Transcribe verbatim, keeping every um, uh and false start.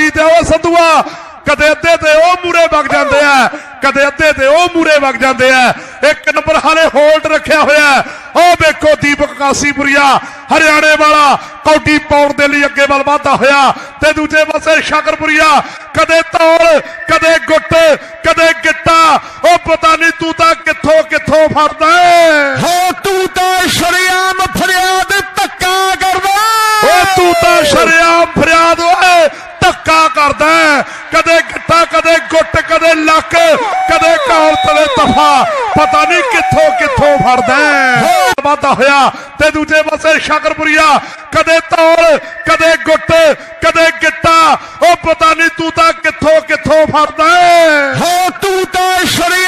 पतानी ते ओ संधुआ कदे अद्धे ते ओ मूरे वग जाते हैं, कदे अद्धे ते ओ मूरे वग जाते हैं। एक नंबर हाले होल्ड रखा होया ओ देखो दीपक कासीपुरिया हरियाणे वाला कौडी पाउण दे लई अगे वल वाधा होया ते दूजे पासे शाकरपुरिया कदे तौल कदे गुट कदे गिट्टा ओ पता नहीं तू तां कित्थों कित्थों फड़दा है। तू तां शरेआम फरियाद धक्का करदा ओ तू तां शरेआम फरियाद धक्का करदा कदे गिट्टा कदे गुट कदे लक कदे कौल तले तफा पता नहीं कित्थों कित्थों फड़दा वाधा होया ते दूजे पासे शाकरपुरिया कदे तौल कदे गुट कदे गिट्टा ओ पता नहीं तू तां कित्थों कित्थों फड़दा है। तू तां शरे